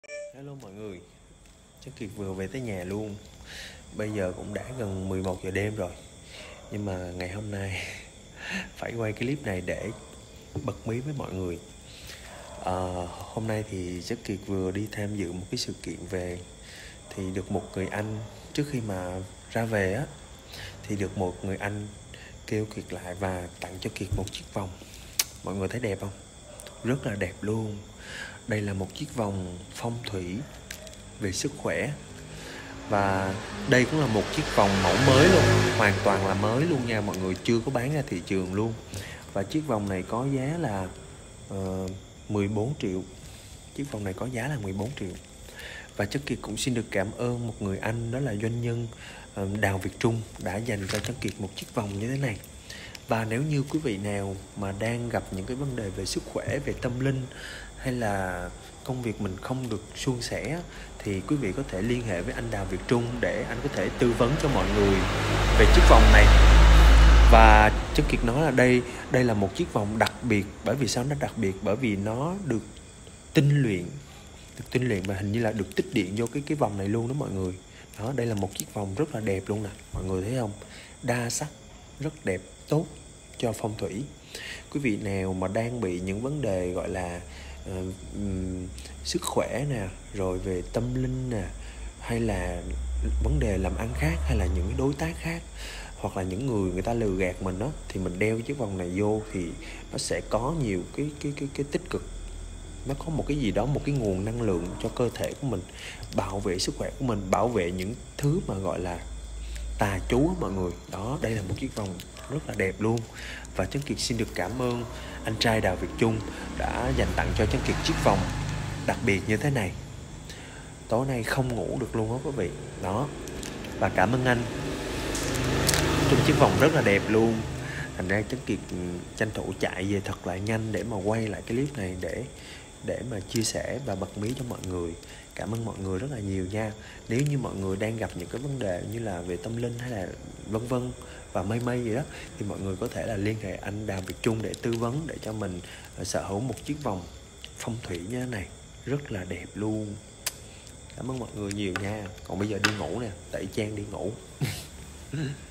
Hello mọi người, chắc Kiệt vừa về tới nhà luôn. Bây giờ cũng đã gần 11 giờ đêm rồi. Nhưng mà ngày hôm nay phải quay cái clip này để bật mí với mọi người. Hôm nay thì chắc Kiệt vừa đi tham dự một cái sự kiện về. Thì được một người anh, trước khi mà ra về á, thì được một người anh kêu Kiệt lại và tặng cho Kiệt một chiếc vòng. Mọi người thấy đẹp không? Rất là đẹp luôn. Đây là một chiếc vòng phong thủy về sức khỏe. Và đây cũng là một chiếc vòng mẫu mới luôn, hoàn toàn là mới luôn nha mọi người, chưa có bán ra thị trường luôn. Và chiếc vòng này có giá là 14 triệu. Chiếc vòng này có giá là 14 triệu. Và Chất Kiệt cũng xin được cảm ơn một người anh, đó là doanh nhân Đào Việt Trung, đã dành cho Chất Kiệt một chiếc vòng như thế này. Và nếu như quý vị nào mà đang gặp những cái vấn đề về sức khỏe, về tâm linh, hay là công việc mình không được suôn sẻ, thì quý vị có thể liên hệ với anh Đào Việt Trung để anh có thể tư vấn cho mọi người về chiếc vòng này. Và Chất Kiệt nói là đây là một chiếc vòng đặc biệt. Bởi vì sao nó đặc biệt? Bởi vì nó được tinh luyện và hình như là được tích điện vô cái vòng này luôn đó mọi người. Đó, đây là một chiếc vòng rất là đẹp luôn nè, mọi người thấy không? Đa sắc, rất đẹp, tốt cho phong thủy. Quý vị nào mà đang bị những vấn đề gọi là sức khỏe nè, rồi về tâm linh nè, hay là vấn đề làm ăn khác, hay là những cái đối tác khác, hoặc là những người ta lừa gạt mình đó, thì mình đeo chiếc vòng này vô thì nó sẽ có nhiều cái tích cực. Nó có một cái gì đó, một cái nguồn năng lượng cho cơ thể của mình, bảo vệ sức khỏe của mình, bảo vệ những thứ mà gọi là tà chú mọi người. Đó, đây là một chiếc vòng rất là đẹp luôn. Và Trấn Kiệt xin được cảm ơn anh trai Đào Việt Trung đã dành tặng cho Trấn Kiệt chiếc vòng đặc biệt như thế này. Tối nay không ngủ được luôn đó quý vị. Đó, và cảm ơn anh. Trong chiếc vòng rất là đẹp luôn. Thành ra Trấn Kiệt tranh thủ chạy về thật là nhanh để mà quay lại cái clip này để mà chia sẻ và bật mí cho mọi người. Cảm ơn mọi người rất là nhiều nha. Nếu như mọi người đang gặp những cái vấn đề như là về tâm linh hay là vân vân và mây gì đó, thì mọi người có thể là liên hệ anh Đào Việt Trung để tư vấn, để cho mình sở hữu một chiếc vòng phong thủy như thế này, rất là đẹp luôn. Cảm ơn mọi người nhiều nha. Còn bây giờ đi ngủ nè, tẩy trang đi ngủ.